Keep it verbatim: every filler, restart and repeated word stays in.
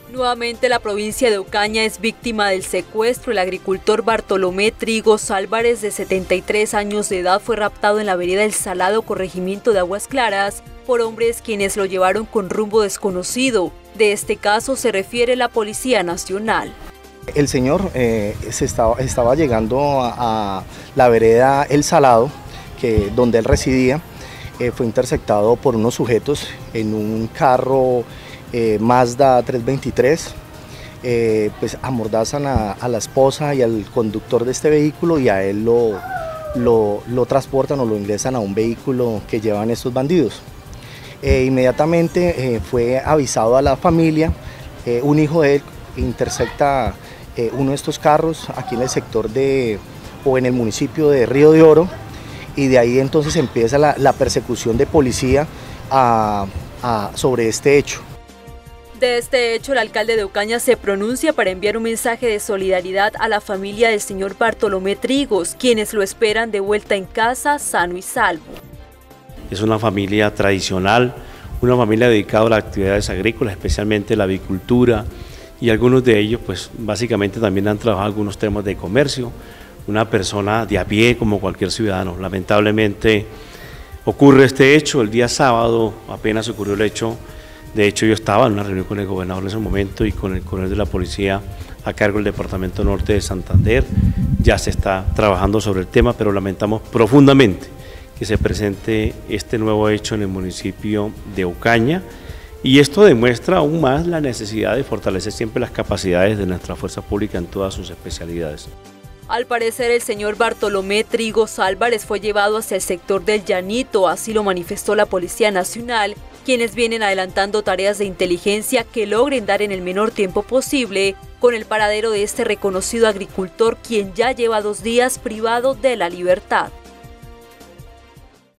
Nuevamente la provincia de Ocaña es víctima del secuestro. El agricultor Bartolomé Trigos Álvarez, de setenta y tres años de edad, fue raptado en la vereda El Salado, corregimiento de Aguas Claras, por hombres quienes lo llevaron con rumbo desconocido. De este caso se refiere la Policía Nacional. El señor eh, se estaba, estaba llegando a, a la vereda El Salado, que, donde él residía. Eh, fue interceptado por unos sujetos en un carro Eh, Mazda trescientos veintitrés, eh, pues amordazan a, a la esposa y al conductor de este vehículo y a él lo, lo, lo transportan o lo ingresan a un vehículo que llevan estos bandidos. Eh, inmediatamente eh, fue avisado a la familia, eh, un hijo de él intercepta eh, uno de estos carros aquí en el sector de, o en el municipio de Río de Oro, y de ahí entonces empieza la, la persecución de policía a, a, sobre este hecho. De este hecho, el alcalde de Ocaña se pronuncia para enviar un mensaje de solidaridad a la familia del señor Bartolomé Trigos, quienes lo esperan de vuelta en casa, sano y salvo. Es una familia tradicional, una familia dedicada a las actividades agrícolas, especialmente la avicultura, y algunos de ellos pues básicamente también han trabajado algunos temas de comercio. Una persona de a pie como cualquier ciudadano. Lamentablemente ocurre este hecho el día sábado, apenas ocurrió el hecho. De hecho, yo estaba en una reunión con el gobernador en ese momento y con el coronel de la policía a cargo del Departamento Norte de Santander. Ya se está trabajando sobre el tema, pero lamentamos profundamente que se presente este nuevo hecho en el municipio de Ocaña, y esto demuestra aún más la necesidad de fortalecer siempre las capacidades de nuestra fuerza pública en todas sus especialidades. Al parecer, el señor Bartolomé Trigos Álvarez fue llevado hacia el sector del Llanito, así lo manifestó la Policía Nacional, quienes vienen adelantando tareas de inteligencia que logren dar en el menor tiempo posible con el paradero de este reconocido agricultor, quien ya lleva dos días privado de la libertad.